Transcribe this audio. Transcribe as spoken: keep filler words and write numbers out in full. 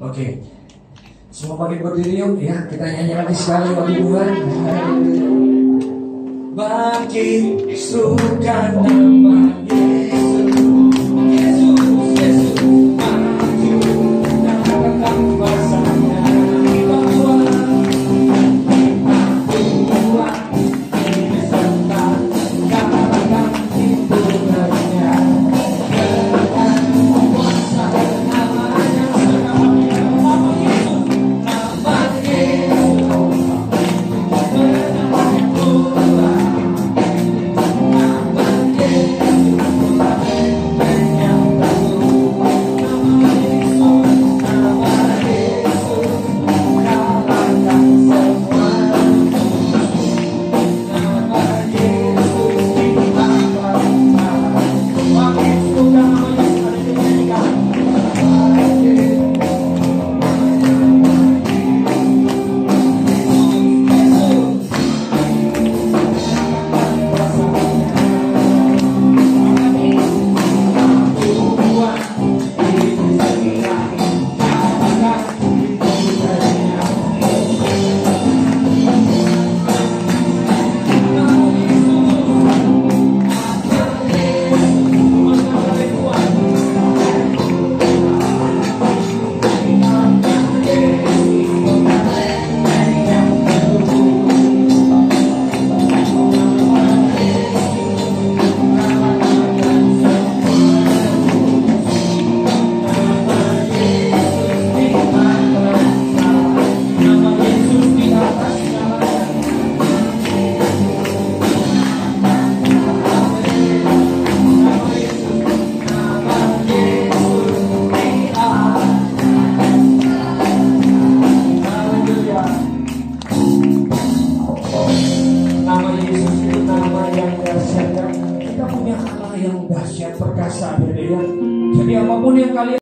Oke, semua pakai berdiri yuk ya. Kita nyanyi lagi sekali lagi buat bangkit suka nama Yesus, Yesus, Yesus maju datang kuasanya. Kita buat, kita buat ini serta katakan hitungannya. Kita punya Allah yang dahsyat perkasa, ya. Jadi apapun yang kalian